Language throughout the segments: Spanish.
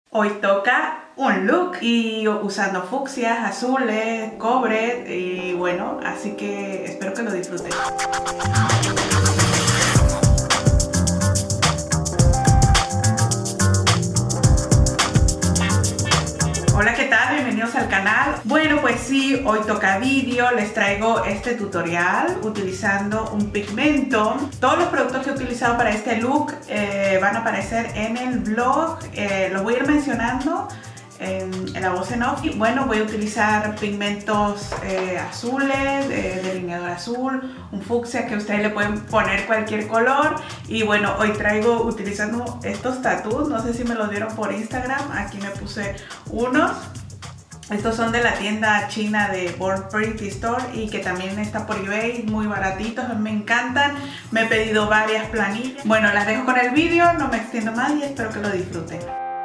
Hoy toca un look y usando fucsias, azules, cobre y bueno, así que espero que lo disfruten. Hola, ¿qué tal? Bienvenidos al canal. Bueno, pues sí, hoy toca vídeo. Les traigo este tutorial utilizando un pigmento. Todos los productos que he utilizado para este look van a aparecer en el blog. Los voy a ir mencionando en la voz en off. Y bueno, voy a utilizar pigmentos azules, delineador azul, un fucsia que ustedes le pueden poner cualquier color. Y bueno, hoy traigo utilizando estos tattoos, no sé si me los dieron por Instagram, aquí me puse unos. Estos son de la tienda china de Born Pretty Store y que también está por eBay, muy baratitos, me encantan. Me he pedido varias planillas. Bueno, las dejo con el vídeo, no me extiendo más y espero que lo disfruten.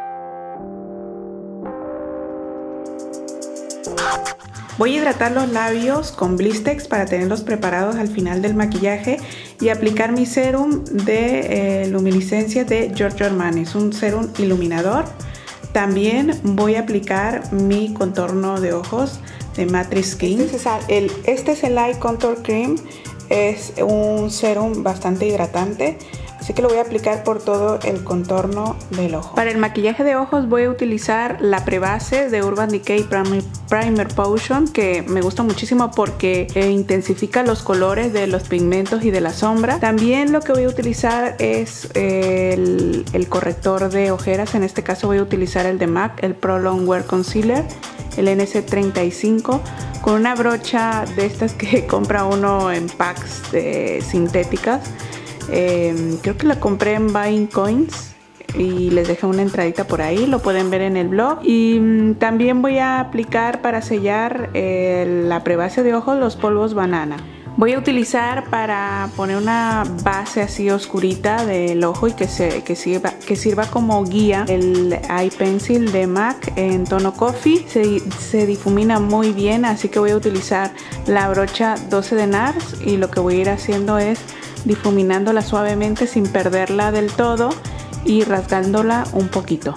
Voy a hidratar los labios con Blistex para tenerlos preparados al final del maquillaje y aplicar mi serum de luminiscencia de Giorgio Armani. Es un serum iluminador. También voy a aplicar mi contorno de ojos de Matrix Skin. Este es el Eye Contour Cream. Es un serum bastante hidratante. Así que lo voy a aplicar por todo el contorno del ojo. Para el maquillaje de ojos voy a utilizar la prebase de Urban Decay Primer Potion, que me gusta muchísimo porque intensifica los colores de los pigmentos y de la sombra. También lo que voy a utilizar es el corrector de ojeras. En este caso voy a utilizar el de MAC, el Pro Long Wear Concealer, el NC35, con una brocha de estas que compra uno en packs sintéticas. Creo que la compré en Buying Coins y les dejé una entradita por ahí, lo pueden ver en el blog. Y también voy a aplicar para sellar la prebase de ojos los polvos banana. Voy a utilizar para poner una base así oscurita del ojo y que sirva como guía el Eye Pencil de MAC en tono Coffee. Se difumina muy bien, así que voy a utilizar la brocha 12 de NARS y lo que voy a ir haciendo es difuminándola suavemente sin perderla del todo y rasgándola un poquito.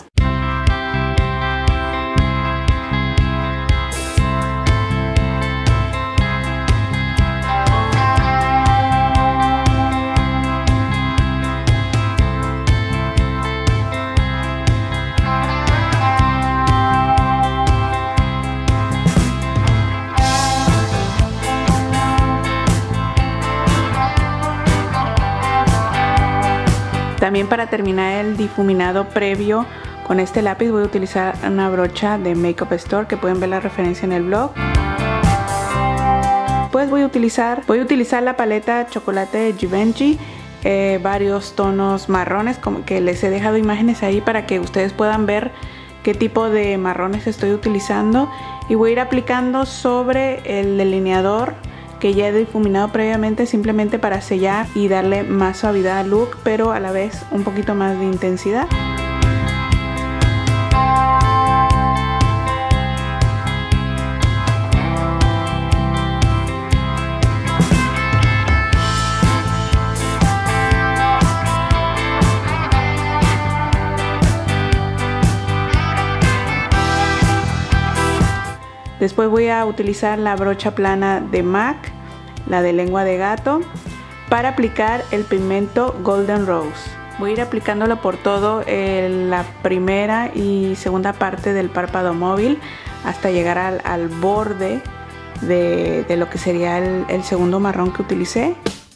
También para terminar el difuminado previo con este lápiz voy a utilizar una brocha de Makeup Store que pueden ver la referencia en el blog. Pues voy a utilizar la paleta chocolate de Givenchy, varios tonos marrones, como que les he dejado imágenes ahí para que ustedes puedan ver qué tipo de marrones estoy utilizando, y voy a ir aplicando sobre el delineador que ya he difuminado previamente, simplemente para sellar y darle más suavidad al look, pero a la vez un poquito más de intensidad. Después voy a utilizar la brocha plana de MAC, la de lengua de gato, para aplicar el pigmento Golden Rose. Voy a ir aplicándolo por todo la primera y segunda parte del párpado móvil hasta llegar al borde de lo que sería el segundo marrón que utilicé.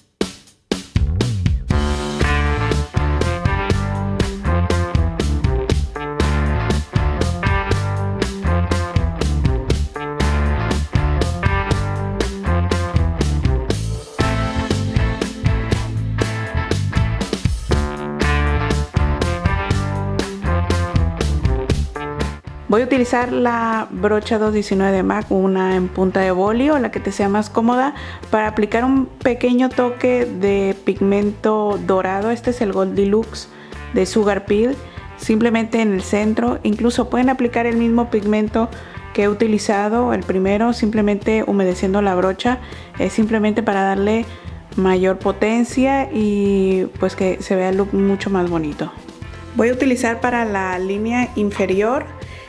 Voy a utilizar la brocha 219 de MAC, una en punta de boli o la que te sea más cómoda, para aplicar un pequeño toque de pigmento dorado. Este es el Goldilux de Sugar Peel, simplemente en el centro. Incluso pueden aplicar el mismo pigmento que he utilizado, el primero, simplemente humedeciendo la brocha, es simplemente para darle mayor potencia y pues que se vea el look mucho más bonito. Voy a utilizar para la línea inferior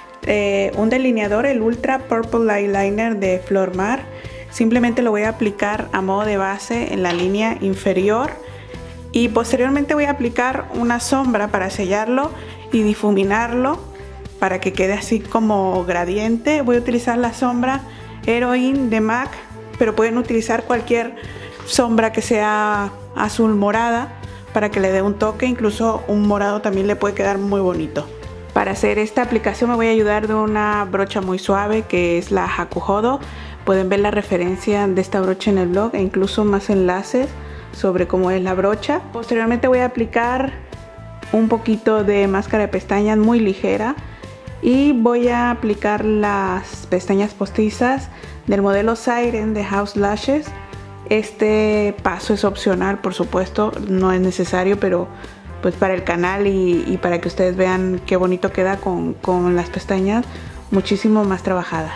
un delineador, el Ultra Purple Eyeliner de Flormar. Simplemente lo voy a aplicar a modo de base en la línea inferior y posteriormente voy a aplicar una sombra para sellarlo y difuminarlo para que quede así como gradiente. Voy a utilizar la sombra Heroine de MAC, pero pueden utilizar cualquier sombra que sea azul morada para que le dé un toque, incluso un morado también le puede quedar muy bonito. Para hacer esta aplicación me voy a ayudar de una brocha muy suave que es la Hakuhodo. Pueden ver la referencia de esta brocha en el blog e incluso más enlaces sobre cómo es la brocha. Posteriormente voy a aplicar un poquito de máscara de pestañas muy ligera y voy a aplicar las pestañas postizas del modelo Siren de House Lashes. Este paso es opcional, por supuesto, no es necesario, pero pues para el canal y para que ustedes vean qué bonito queda con las pestañas muchísimo más trabajadas.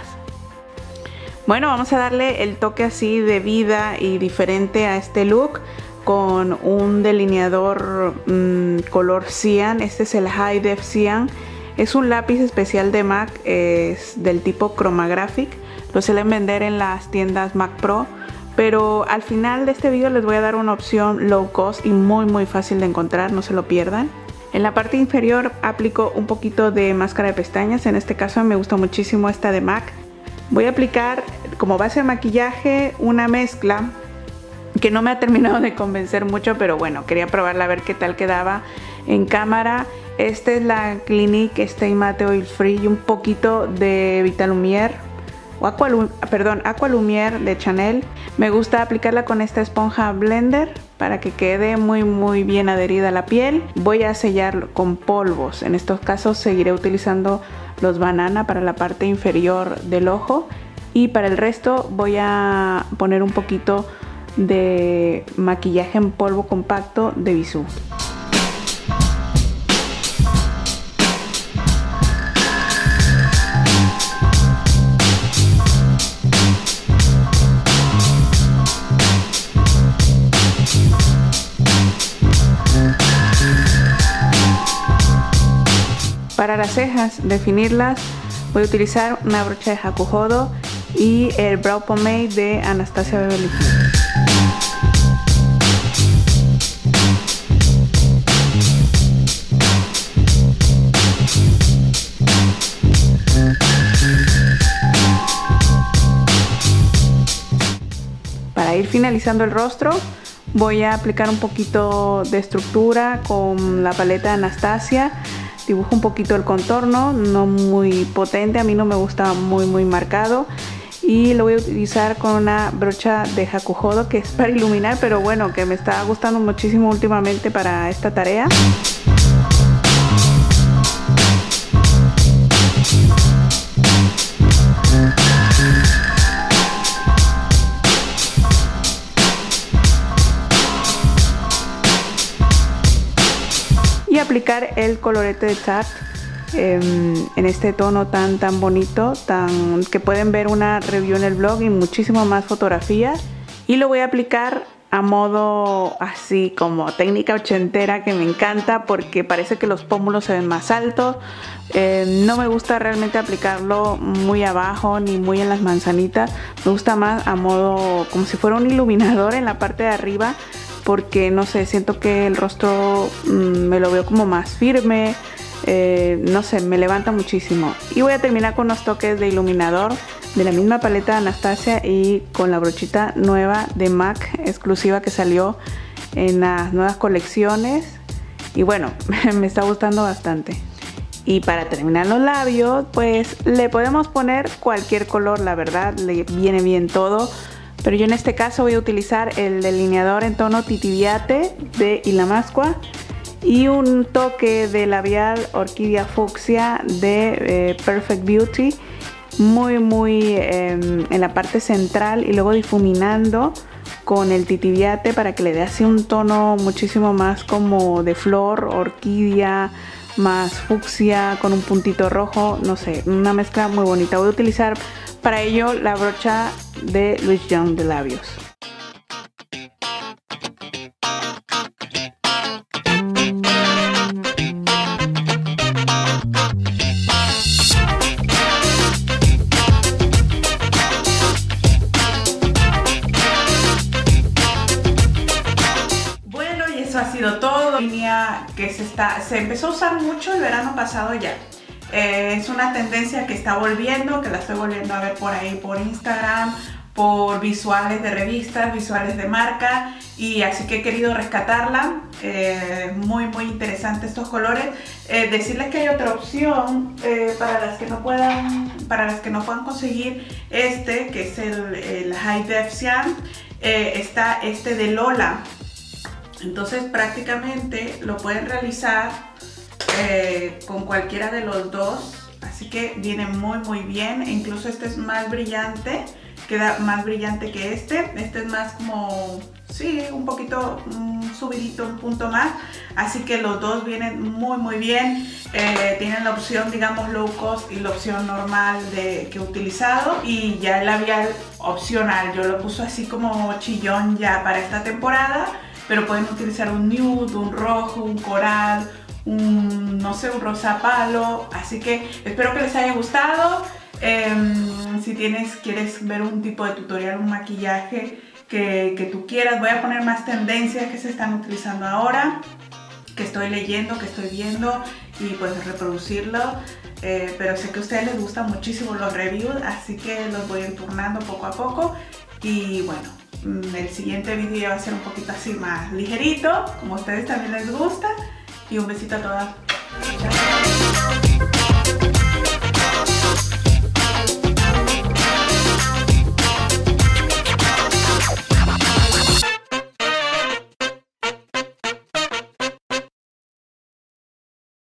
Bueno, vamos a darle el toque así de vida y diferente a este look con un delineador color Cyan. Este es el High Def Cyan. Es un lápiz especial de MAC, es del tipo Chromographic. Lo suelen vender en las tiendas MAC Pro, pero al final de este video les voy a dar una opción low cost y muy fácil de encontrar, no se lo pierdan. En la parte inferior aplico un poquito de máscara de pestañas, en este caso me gusta muchísimo esta de MAC. Voy a aplicar como base de maquillaje una mezcla que no me ha terminado de convencer mucho, pero bueno, quería probarla a ver qué tal quedaba en cámara. Esta es la Clinique Stay Matte Oil Free y un poquito de Vitalumière o Aqua Lumière de Chanel. Me gusta aplicarla con esta esponja blender para que quede muy bien adherida a la piel. Voy a sellarlo con polvos. En estos casos seguiré utilizando los Banana para la parte inferior del ojo y para el resto voy a poner un poquito de maquillaje en polvo compacto de Bisú. Para las cejas, definirlas, voy a utilizar una brocha de Hakuhodo y el Brow Pomade de Anastasia Beverly Hills. Para ir finalizando el rostro, voy a aplicar un poquito de estructura con la paleta de Anastasia. Dibujo un poquito el contorno, no muy potente, a mí no me gusta muy marcado. Y lo voy a utilizar con una brocha de Hakuhodo que es para iluminar, pero bueno, que me está gustando muchísimo últimamente para esta tarea. Y aplicar el colorete de Tarte en este tono tan bonito, que pueden ver una review en el blog y muchísimo más fotografías. Y lo voy a aplicar a modo así como técnica ochentera, que me encanta porque parece que los pómulos se ven más altos. No me gusta realmente aplicarlo muy abajo ni muy en las manzanitas, me gusta más a modo como si fuera un iluminador en la parte de arriba, porque no sé, siento que el rostro me lo veo como más firme, no sé, me levanta muchísimo. Y voy a terminar con unos toques de iluminador de la misma paleta de Anastasia y con la brochita nueva de MAC exclusiva que salió en las nuevas colecciones. Y bueno, me está gustando bastante. Y para terminar los labios, pues le podemos poner cualquier color, la verdad, le viene bien todo. Pero yo en este caso voy a utilizar el delineador en tono titiviate de Ilamasqua y un toque de labial orquídea fucsia de Perfect Beauty, muy en la parte central, y luego difuminando con el titiviate para que le dé así un tono muchísimo más como de flor, orquídea, más fucsia con un puntito rojo, no sé, una mezcla muy bonita. Voy a utilizar para ello la brocha de Louis Vuitton de labios. se empezó a usar mucho el verano pasado ya. Es una tendencia que está volviendo, que la estoy volviendo a ver por ahí por Instagram, por visuales de revistas, visuales de marca, y así que he querido rescatarla. Muy interesante estos colores. Decirles que hay otra opción para las que no puedan conseguir este, que es el High Def Cyan. Está este de Lola. Entonces prácticamente lo pueden realizar con cualquiera de los dos, así que viene muy bien. E incluso este es más brillante, queda más brillante que este es más como, sí, un poquito subidito, un punto más, así que los dos vienen muy bien. Tienen la opción, digamos, low cost y la opción normal que he utilizado, y ya el labial opcional yo lo puse así como chillón ya para esta temporada, pero pueden utilizar un nude, un rojo, un coral, no sé, un rosa palo. Así que espero que les haya gustado. Si quieres ver un tipo de tutorial, un maquillaje que tú quieras, voy a poner más tendencias que se están utilizando ahora, que estoy leyendo, que estoy viendo, y pues reproducirlo. Pero sé que a ustedes les gustan muchísimo los reviews, así que los voy turnando poco a poco. Y bueno, el siguiente vídeo ya va a ser un poquito así más ligerito, como a ustedes también les gusta. Y un besito a todas.